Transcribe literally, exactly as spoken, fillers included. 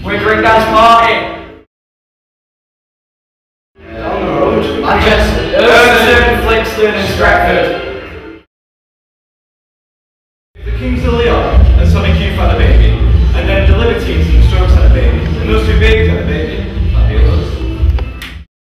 Wickering Dance Party! Down the road. Manchester, Urban, Flixton and Stratford.